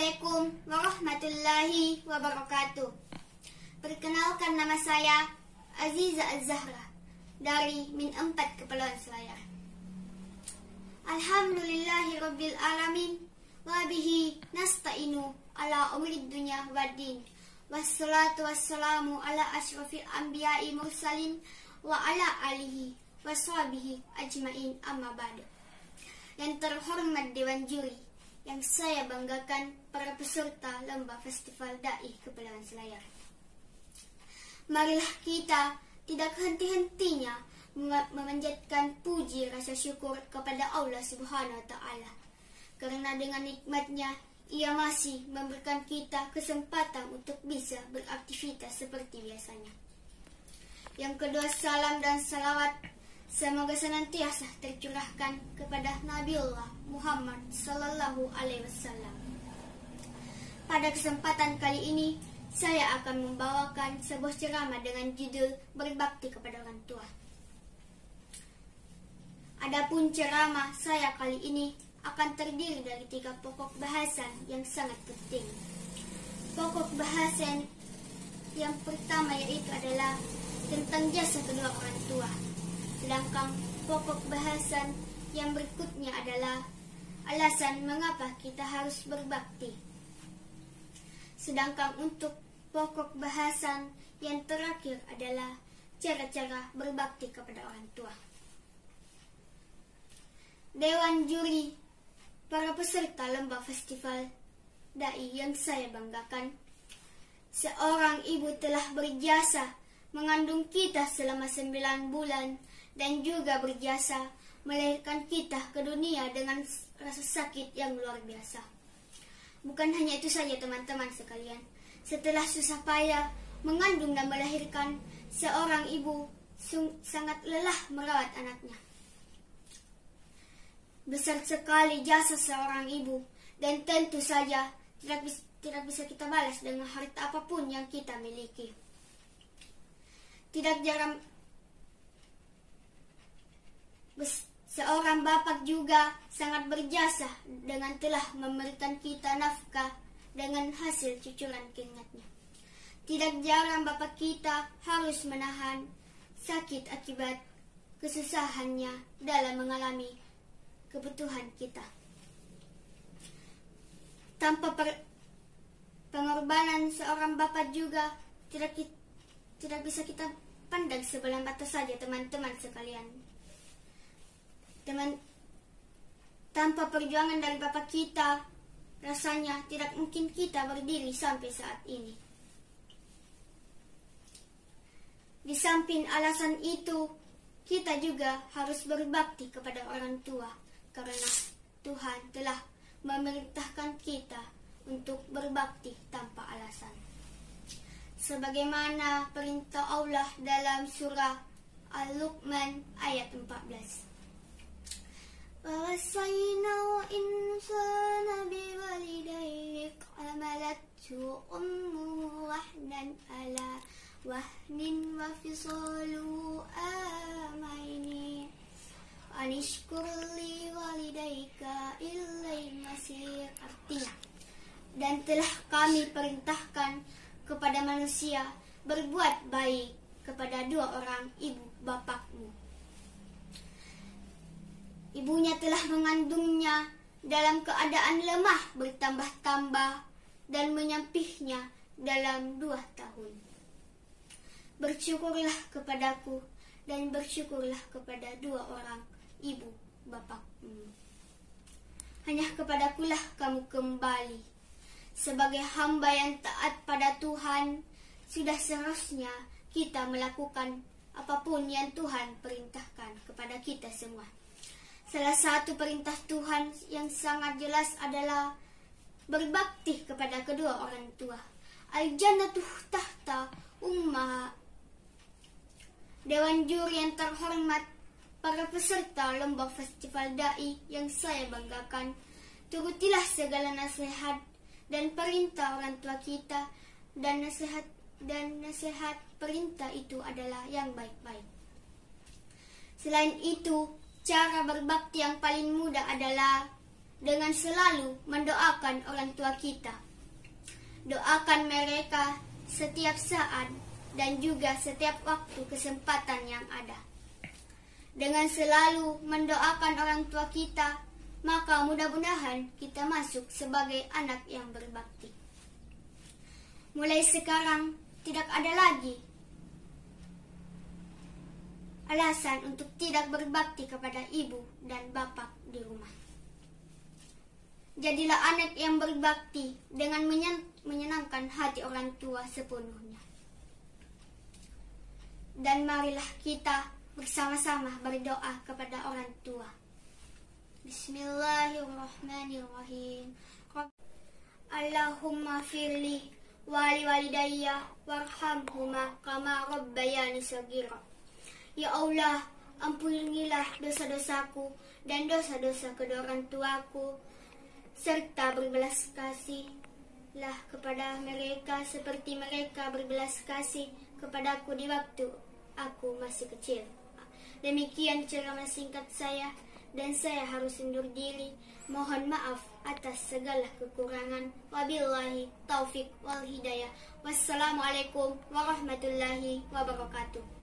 Assalamualaikum warahmatullahi wabarakatuh. Perkenalkan, nama saya Aziza Az-Zahra dari Min 4 Kepulauan Selayar. Alhamdulillahirabbil alamin wa bihi nasta'inu ala umrid dunya waddin. Wassalatu wassalamu ala asyrafil anbiya'i mursalin wa ala alihi washabihi ajmain, amma ba'du. Yang terhormat Dewan Juri, yang saya banggakan para peserta lomba Festival Dai Kepulauan Selayar. Marilah kita tidak henti-hentinya memanjatkan puji rasa syukur kepada Allah Subhanahu wa Ta'ala, karena dengan nikmatnya Ia masih memberikan kita kesempatan untuk bisa beraktivitas seperti biasanya. Yang kedua, salam dan salawat semoga senantiasa tercurahkan kepada Nabiullah Muhammad Sallallahu Alaihi Wasallam. Pada kesempatan kali ini, saya akan membawakan sebuah ceramah dengan judul Berbakti kepada Orang Tua. Adapun ceramah saya kali ini akan terdiri dari 3 pokok bahasan yang sangat penting. Pokok bahasan yang pertama yaitu adalah tentang jasa kedua orang tua. Sedangkan pokok bahasan yang berikutnya adalah alasan mengapa kita harus berbakti. Sedangkan untuk pokok bahasan yang terakhir adalah cara-cara berbakti kepada orang tua. Dewan Juri, para peserta lomba Festival Dai yang saya banggakan, seorang ibu telah berjasa mengandung kita selama 9 bulan dan juga berjasa melahirkan kita ke dunia dengan rasa sakit yang luar biasa. Bukan hanya itu saja teman-teman sekalian, setelah susah payah mengandung dan melahirkan, seorang ibu sangat lelah merawat anaknya. Besar sekali jasa seorang ibu, dan tentu saja tidak bisa kita balas dengan harta apapun yang kita miliki. Tidak jarang seorang bapak juga sangat berjasa dengan telah memberikan kita nafkah dengan hasil cucuran keringatnya. Tidak jarang bapak kita harus menahan sakit akibat kesusahannya dalam mengalami kebutuhan kita. Tanpa pengorbanan seorang bapak juga tidak bisa kita pandang sebelah mata saja, teman-teman sekalian. Tanpa perjuangan dari bapak kita, rasanya tidak mungkin kita berdiri sampai saat ini. Di samping alasan itu, kita juga harus berbakti kepada orang tua, karena Tuhan telah memerintahkan kita untuk berbakti tanpa alasan. Sebagaimana perintah Allah dalam surah Al-Luqman ayat 14. وَوَصَّيْنَا الْإِنسَانَ بِوَالِدَيْهِ حَمَلَتْهُ أُمُّهُ وَهْنًا عَلَى وَهْنٍ وَفِصَالُهُ عَامَيْنِ أَنِ اشْكُرْ لِوَالِدَيْكَ إِلَيَّ الْمَصِيرُ. Artinya, dan telah kami perintahkan kepada manusia berbuat baik kepada 2 orang ibu bapakmu. Ibunya telah mengandungnya dalam keadaan lemah bertambah-tambah dan menyampihnya dalam 2 tahun. Bersyukurlah kepadaku dan bersyukurlah kepada 2 orang ibu bapakmu. Hanya kepadakulah kamu kembali. Sebagai hamba yang taat pada Tuhan, sudah seharusnya kita melakukan apapun yang Tuhan perintahkan kepada kita semua. Salah satu perintah Tuhan yang sangat jelas adalah berbakti kepada kedua orang tua. Al-jannatu tahta ummaha. Dewan Juri yang terhormat, para peserta lomba Festival Dai yang saya banggakan, turutilah segala nasihat dan perintah orang tua kita, dan nasihat perintah itu adalah yang baik-baik. Selain itu, cara berbakti yang paling mudah adalah dengan selalu mendoakan orang tua kita. Doakan mereka setiap saat dan juga setiap waktu kesempatan yang ada. Dengan selalu mendoakan orang tua kita, maka mudah-mudahan kita masuk sebagai anak yang berbakti. Mulai sekarang tidak ada lagi alasan untuk tidak berbakti kepada ibu dan bapak di rumah. Jadilah anak yang berbakti dengan menyenangkan hati orang tua sepenuhnya. Dan marilah kita bersama-sama berdoa kepada orang tua. Bismillahirrahmanirrahim. Allahumma firli wali walidayya warhamhuma kama rabbayani shaghira. Ya Allah, ampunilah dosa-dosaku dan dosa-dosa kedua orang tuaku, serta berbelas kasihlah kepada mereka seperti mereka berbelas kasih kepadaku di waktu aku masih kecil. Demikian ceramah singkat saya, dan saya harus undur diri. Mohon maaf atas segala kekurangan. Wabillahi taufik wal hidayah. Wassalamualaikum warahmatullahi wabarakatuh.